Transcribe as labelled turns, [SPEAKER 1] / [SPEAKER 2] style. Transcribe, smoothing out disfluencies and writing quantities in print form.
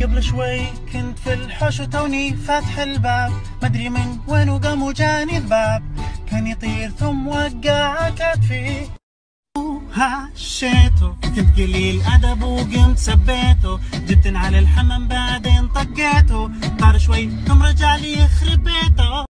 [SPEAKER 1] قبل شوي كنت في الحوش وتوني فاتح الباب، مدري من وين وقام وجاني الباب، كان يطير ثم وقع كتفي هشيته، كنت قليل أدب وقمت سبيته، جبت على الحمام بعدين طقيته، طار شوي ثم رجع لي يخرب بيته.